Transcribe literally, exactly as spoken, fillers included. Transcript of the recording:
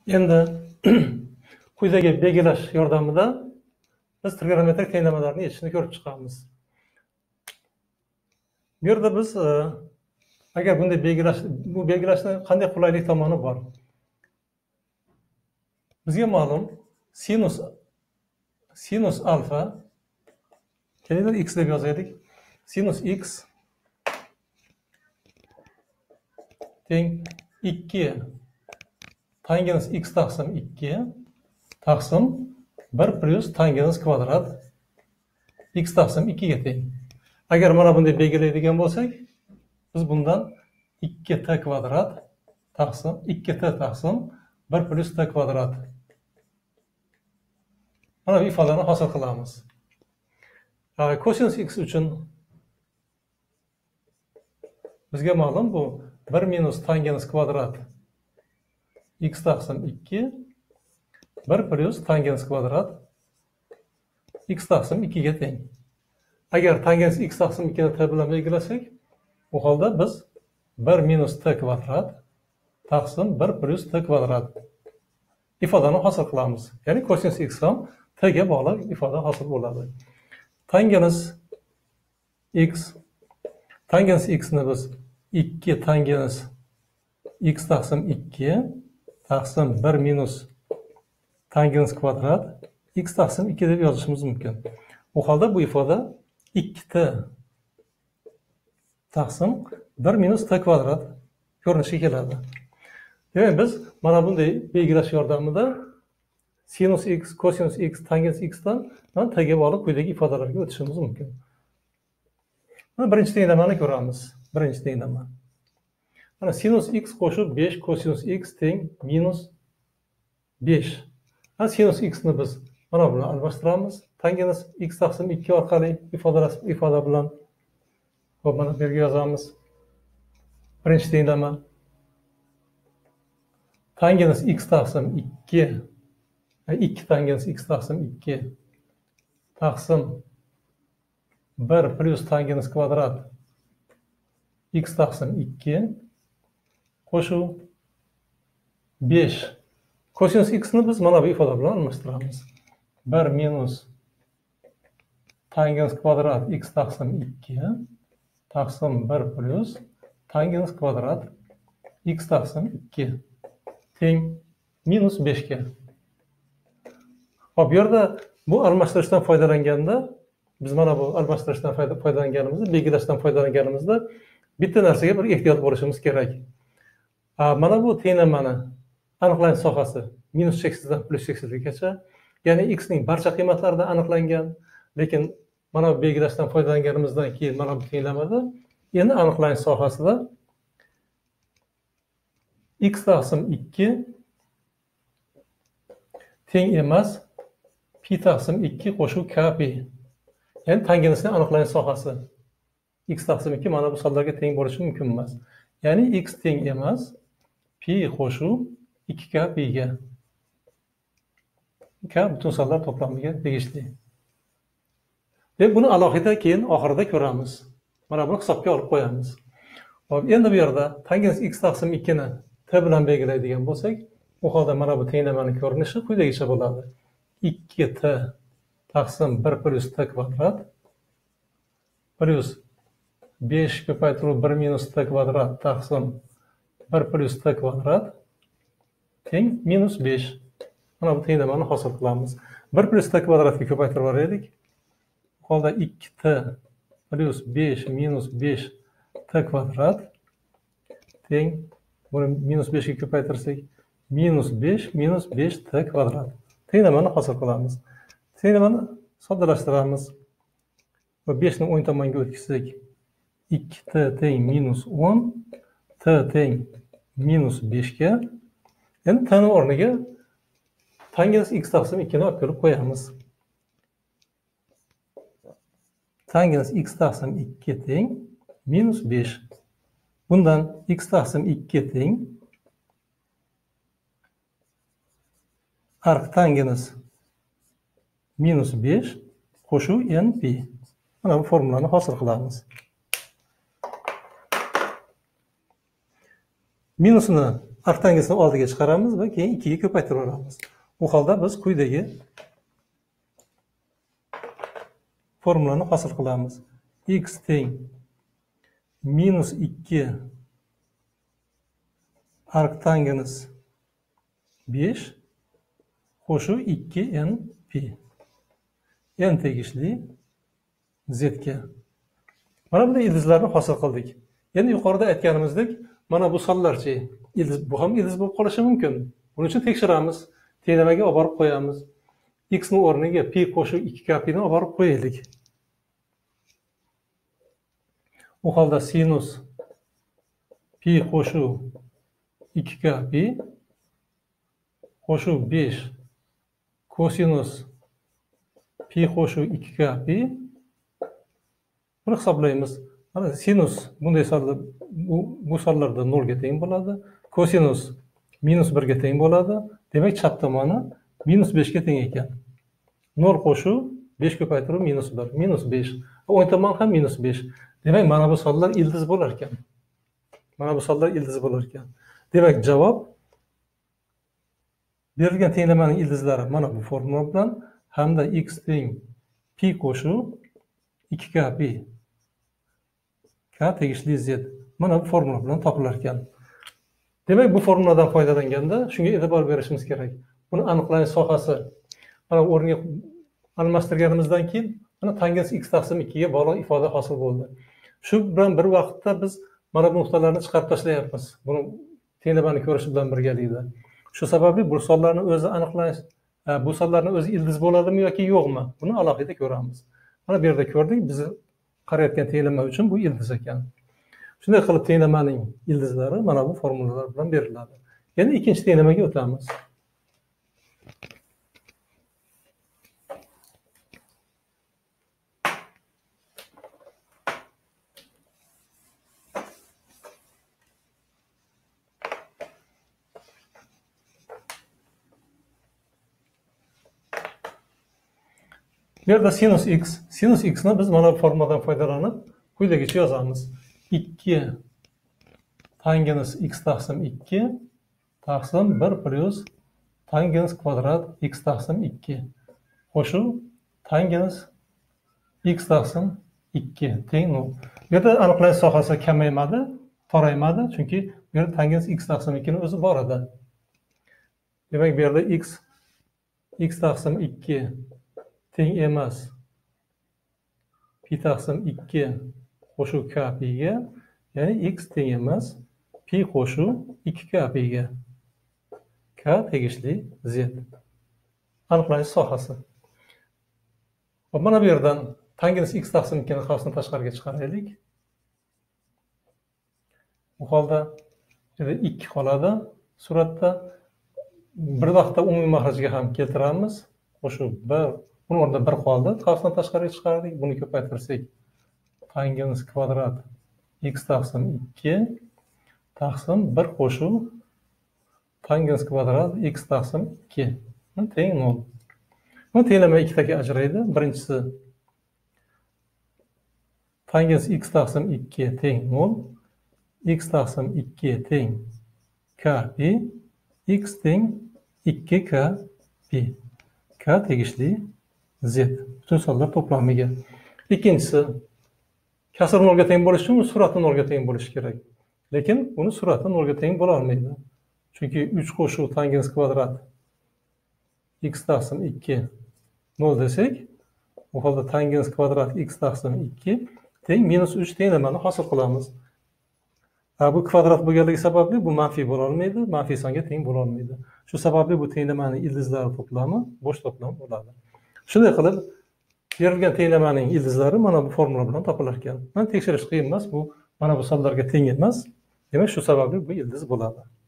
Endi quyidagi belgilash yordamida biz trigonometrik tenglamalarni yechishni ko'rib chiqamiz. Bu yerda biz agar bunday belgilash bu belgilashning qanday qulaylik tomoni bor? Bizga ma'lum sinus sinus alfa kelinglar x deb yozaylik. Sinus x teng ikki tangens x taqsim ikki taqsim bir plus tangens kvadrat x taqsim ikki ga teng. Agar mana bunday belgilaydigan bo'lsak, biz bundan ikki t kvadrat taqsim ikki t taqsim bir plus t kvadrat mana bu ifodani hosil qilamiz. Kosinus x uchun bizga ma'lum bu bir minus tangens kvadrat x taqsim ikki bir plus tangens kvadrat x taqsim ikki ga teng. Agar tangens x taqsim ikki ni t bilan belgilasak, bu holda biz bir minus t kvadrat taqsim bir plus t kvadrat ifodani hosil qilamiz. Ya'ni kosinus x ham t ga bog'liq ifoda hosil bo'ladi. Tangens x tangens x ni biz ikki tangens x taqsim ikki taqsim bir minus tangens kvadrat x taqsim ikki deb yozishimiz mumkin. Bu holda bu ifoda ikki t taqsim bir minus t kvadrat ko'rinishiga keladi. Demak, biz mana bunday belgilash yordamida sinus x, kosinus x, tangens x dan t ga bog'liq quyidagi ifodalarga o'tishimiz mumkin. Mana birinchi tenglamani ko'ramiz. Birinchi tenglama. Mana sinus x qo'shib besh kosinus x teng minus besh. Ha sinus x ni biz mana bilan almashtiramiz. Tangens x taqsim ikki orqali ifodalash ifoda bilan hop mana bu yerga yozamiz. Birinchi tenglama. Tangens x taqsim ikki ikki tangens x taqsim ikki taqsim bir plus tangens kvadrat x taqsim ikki qo'shuv besh. Kosinus x ni biz mana bu ifoda bilan almashtiramiz. bir minus tangens kvadrat x taqsim ikki taqsim bir plus tangens kvadrat x taqsim ikki teng minus besh ga. Hop, bu yerda bu almashtirishdan foydalanganda biz mana bu almashtirishdan foydalanganimizda, belgilashdan foydalanganimizda bitta narsaga bir ehtiyot bo'lishimiz kerak. Mana bu tenglamani aniqlanish sohasi minus cheksizdan plus cheksizgacha, ya'ni x ning barcha qiymatlarida aniqlangan, lekin mana bu belgilashdan foydalanganimizdan keyin mana bu tenglamada endi aniqlanish sohasida x taqsim ikki teng emas pi taqsim ikki qo'shuv k pi. Ya'ni tangensning aniqlanish sohasi x taqsim ikki mana bu sonlarga teng bo'lishi mumkin emas. Ya'ni x teng emas pi qo'shuv ikki k pi ga. K butun sonlar to'plamiga tegishli. Deb buni alohida keyin oxirida ko'ramiz. Mana buni hisobga olib qo'yamiz. Hop, endi bu yerda tangens x taqsim ikki ni t bilan belgilaydigan bo'lsak, bu holda mana bu tenglamaning ko'rinishi quyidagicha bo'ladi. ikki t taqsim bir plus t kvadrat plus besh ko'paytiruv bir minus t kvadrat taqsim bir plus t kvadrat teng minus besh. Mana bu tenglamani hosil qilamiz. bir plus t kvadratga ko'paytirib yuboraylik. Bu holda ikki t plus besh minus besh t kvadrat teng buni minus besh ga ko'paytirsak minus besh minus besh t kvadrat. Tenglamani hosil qilamiz. Tenglamani soddalashtiramiz. Va besh ni o'ng tomonga o'tkazsak ikki t teng minus o'n, t teng minus besh ga. Endi t ni o'rniga tangens x taqsim ikki ni olib kelib qo'yamiz. Tangens x taqsim ikki teng minus besh. Bundan x taqsim ikki teng arctangens minus besh qo'shuv n pi. Mana bu formulani hosil qilamiz. Minusni arktangensini oldiga chiqaramiz va keyin ikkiga ko'paytiraveramiz. Bu holda biz quyidagi formulani hosil qilamiz. X teng minus ikki arktangens besh qo'shuv ikki n pi. N tegishli z ga. Mana bunday ildizlarni hosil qildik. Endi yuqorida aytganimizdek, mana bu sonlarchi ildiz, bu ham ildiz bo'lib qolishi mumkin. Buning uchun tekshiramiz. Tenglamaga olib borib qo'yamiz. X ning o'rniga pi qo'shib ikki k pi ni olib borib qo'yaylik. Bu holda sinus pi qo'shuv ikki k pi qo'shuv besh kosinus pi qo'shuv ikki k pi. Buni hisoblaymiz. Mana sinus bunday sonlar bu, bu sonlarda nol ga teng bo'ladi. Kosinus minus bir ga teng bo'ladi. Demak, chap tomoni minus besh ga teng ekan. nol qo'shuv besh ko'paytirib minus bir, minus besh. o'ng tomon ham minus besh. Demak, mana bu sonlar ildiz bo'lar ekan. Mana bu sonlar ildiz bo'lar ekan. Demak, javob berilgan tenglamaning ildizlari mana bu formula bilan hamda x teng pi qo'shuv ikki k pi k tegishli z. Mana bu formula bilan topilar ekan. Demak, bu formuladan foydalanganda shunga e'tibor berishimiz kerak. Buni aniqlanish sohasi mana o'rniga almashtirganimizdan keyin mana tangens x taqsim ikki ga bog'liq ifoda hosil bo'ldi. Shu bilan bir vaqtda biz mana bu nuqtalarni chiqarib tashlayapmiz. Buni tenglamani ko'rish bilan birgalikda. Shu sababli bu sonlarni o'zi aniqlanish, bu sonlarni o'zi ildiz bo'ladimi yoki yo'qmi? Buni alohida ko'ramiz. Mana bu yerda ko'rdik, biz qarayotgan tenglama uchun bu ildiz ekan. Shunday qilib tenglamaning ildizlari mana bu formulalar bilan beriladi. Endi ikkinchi tenglamaga o'tamiz. Bu yerda sinus x, sinus x ni biz mana bu formuladan foydalanib quyidagicha yozamiz. ikki tangens x taqsim ikki taqsim bir plus tangens kvadrat x taqsim ikki qo'shuv tangens x taqsim ikki teng nol. Bu yerda aniqlash sohasi kamaymadi, toraymadi, chunki bu yerda tangens x taqsim ikki ni o'zi bor edi. Demak, bu yerda x x taqsim ikki teng emas pi taqsim ikki qo'shuv k pi ga, ya'ni x teng emas pi qo'shuv ikki k pi ga. K tegishli z. Aniqlanish sohasi. Mana bu yerdan tangens x taqsim ikki ni xavfsini tashqariga chiqaraylik. Bu holda ikki qoladi. Suratda bir vaqtda umumiy mahrajga ham keltiramiz. Qo'shuv bir, buni o'rnida bir qoldi. Xavfsini tashqariga chiqardik. Buni ko'paytirsak tangens kvadrat x taqsim ikki taqsim bir qo'shuv tangens kvadrat x taqsim ikki teng nol. Bu tenglama ikkitaga ajraydi. Birinchisi tangens x taqsim ikki teng nol, x taqsim ikki teng k pi, x teng ikki k pi. K tegishli z. Bütün sonlar to'plamiga. Ikkinchisi kasr nolga teng bo'lishi uchun surati nolga teng bo'lishi kerak. Lekin uni surati nolga teng bo'la olmaydi. Chunki uch qo'shuv tangens kvadrat x taqsim ikki nol desak, bu holda tangens kvadrat x taqsim ikki teng minus uch tenglamani hosil qilamiz. Bu kvadrat bo'lganligi sababli bu manfiy bo'la olmaydi, manfiy songa teng bo'la olmaydi. Shu sababli bu tenglamaning ildizlari to'plami bo'sh to'plam bo'ladi. Shunday qilib berilgan tenglamaning ildizlari mana bu formula bilan topilar ekan. Mana tekshirish qiyin emas, bu mana bu sonlarga teng emas. Demak, shu sababli bu ildiz bo'ladi.